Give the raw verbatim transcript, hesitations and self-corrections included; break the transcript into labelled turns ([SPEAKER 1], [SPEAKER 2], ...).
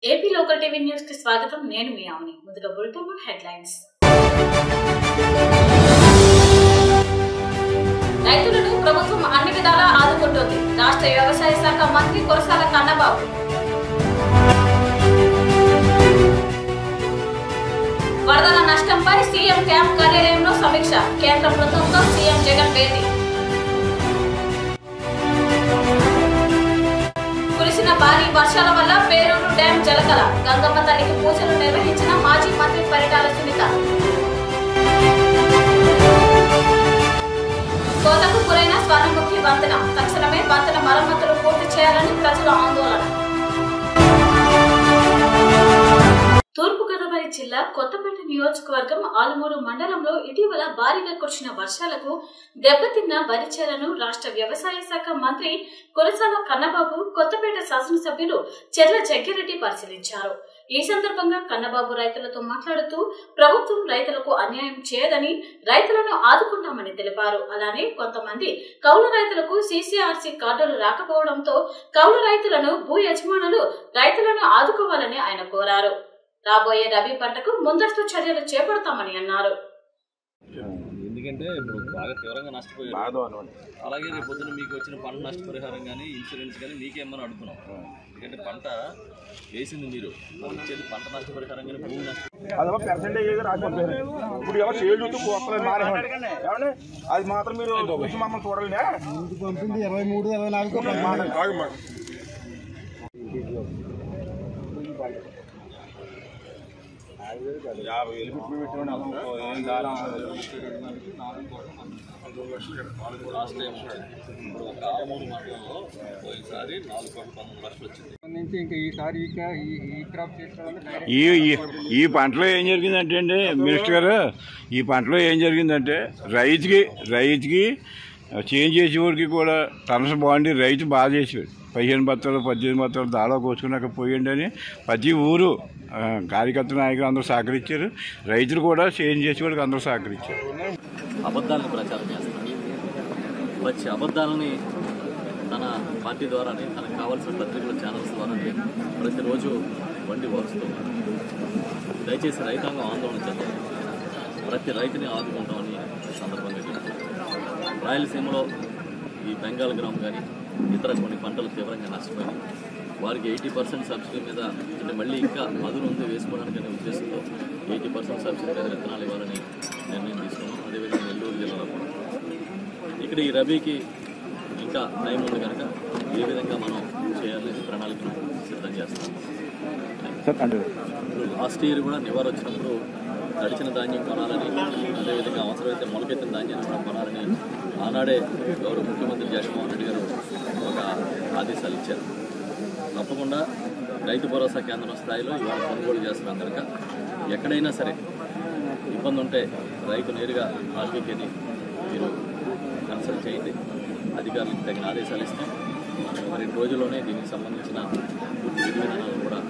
[SPEAKER 1] AP local TV news కి స్వాగతం. నేను మీ ఆమెని. ముందుగా బులెటిన్ హెడ్లైన్స్. రైతులను ప్రభుత్వం అన్ని విధాలా ఆదుకుంటోంది. రాష్ట్ర వ్యవసాయ శాఖ మంత్రి కురసాల కన్నబాబు. వరదల నష్టంపై సీఎం క్యాంప్ కార్యాలయంలో సమీక్ష. కేంద్ర బృందంతో సీఎం జగన్ భేటీ. కురిసిన భారీ వర్షాల వల్ల పేరూరు డ్యాం జలకల. గంగమ్మ తల్లికి పూజలు నిర్వహించిన మాజీ మంత్రి పరిటాల సునీత. కోతకు గురైన స్వర్ణముఖి వంతెన. తక్షణమే వంతెన మరమ్మతులు పూర్తి చేయాలని ప్రజల ఆందోళన. తూర్పుగోదావరి జిల్లా కొత్తపేట నియోజకవర్గం ఆలమూరు మండలంలో ఇటీవల భారీగా కురిసిన వర్షాలకు దెబ్బతిన్న వరి చేలను రాష్ట్ర వ్యవసాయ శాఖ మంత్రి కురసాల కన్నబాబు కొత్తపేట శాసనసభ్యులు చెర్ల జగ్గిరెడ్డి పరిశీలించారు. ఈ సందర్భంగా కన్నబాబు రైతులతో మాట్లాడుతూ ప్రభుత్వం రైతులకు అన్యాయం చేయదని, రైతులను ఆదుకుంటామని తెలిపారు. అలానే కొంతమంది కౌలు రైతులకు సీసీఆర్సీ కార్డులు రాకపోవడంతో కౌలు రైతులను భూ యజమానులు రైతులను ఆదుకోవాలని ఆయన కోరారు. రాబోయే రబీ పంటకు ముందస్తు చర్యలు చేపడతామని అన్నారు.
[SPEAKER 2] ఎందుకంటే ఇప్పుడు బాగా తీవ్రంగా నష్టపోయారు. అలాగే రేపు పొద్దున మీకు వచ్చిన పంట నష్టపరిహారం కానీ ఇన్సూరెన్స్ కానీ మీకేమని అడుగుతున్నాం. ఎందుకంటే పంట వేసింది మీరు, వచ్చేది పంట నష్టపరిహారం కానీ భూమి నష్టం
[SPEAKER 3] అది మాత్రం మీరు మమ్మల్ని చూడాలి. పంపింది ఇరవై మూడు ఇరవై నాలుగు యాభై వేలు పెట్టి పెట్టిన ఏం కాలం
[SPEAKER 2] లాస్ట్ టైం ఇప్పుడు ఒక ఆలమూరు మండలంలో పోయినసారి నాలుగు కోట్ల పన్నెండు లక్షలు వచ్చింది.
[SPEAKER 4] నుంచి ఇంకా ఈసారి ఈ క్రాప్ చేసుకోవడానికి
[SPEAKER 5] ఈ ఈ పంటలో ఏం జరిగిందంటే అండి మినిస్టర్ గారు, ఈ పంటలో ఏం జరిగిందంటే రైతుకి రైతుకి చేంజ్ చేసేవాడికి కూడా టర్న్స్ బాగుండి రైతు బాగా చేసేవాడు. పదిహేను బత్తాలు పద్దెనిమిది బత్తాలు దాలో కోసుకున్నాక పోయండి అని ప్రతి ఊరు కార్యకర్త నాయకులు అందరూ సహకరించారు. రైతులు కూడా చేంజ్ చేసేవాడికి అందరూ సహకరించారు.
[SPEAKER 2] అబద్ధాలను ప్రచారం చేస్తున్నారు. వచ్చి అబద్ధాలని తన పార్టీ ద్వారానే, తనకు కావాల్సిన పత్రికల ఛానల్స్ ద్వారానే ప్రతిరోజు వండి వరుస్తున్నారు. దయచేసి రైతాంగం ఆందోళన చెందాలి. ప్రతి రైతుని ఆదుకుంటామని సందర్భంగా చెప్తున్నారు. రాయలసీమలో ఈ బెంగాల్ గ్రామం కానీ ఇతర కొన్ని పంటలు తీవ్రంగా నష్టపోయినాయి. వారికి ఎయిటీ పర్సెంట్ సబ్సిడీ మీద, అంటే మళ్ళీ ఇంకా అదును ఉంది వేసుకోవడానికి అనే ఉద్దేశంతో ఎయిటీ పర్సెంట్ సబ్సిడీ మీద విత్తనాలు ఇవ్వాలని నిర్ణయం తీసుకున్నాం. అదేవిధంగా నెల్లూరు జిల్లాలో కూడా ఇక్కడ ఈ రబీకి ఇంకా టైం ఉంది కనుక ఏ విధంగా మనం చేయాలనేది ప్రణాళికను సిద్ధం చేస్తాం. లాస్ట్ ఇయర్ కూడా నివారణ వచ్చినప్పుడు తడిచిన ధాన్యం కొనాలని, అదేవిధంగా అవసరమైతే మొలకెత్తిన ధాన్యాన్ని కూడా కొనాలని ఆనాడే గౌరవ ముఖ్యమంత్రి జగన్మోహన్ రెడ్డి గారు ఒక ఆదేశాలు ఇచ్చారు. తప్పకుండా రైతు భరోసా కేంద్రం స్థాయిలో ఇవాళ కొనుగోలు చేస్తున్నాం కనుక ఎక్కడైనా సరే ఇబ్బంది ఉంటే రైతు నేరుగా ఆర్బీకేని మీరు కన్సల్ట్ చేయండి. అధికారులకు తగిన ఆదేశాలు ఇస్తాం. మరి రోజుల్లోనే దీనికి సంబంధించిన పూర్తి విధి విధానాలు కూడా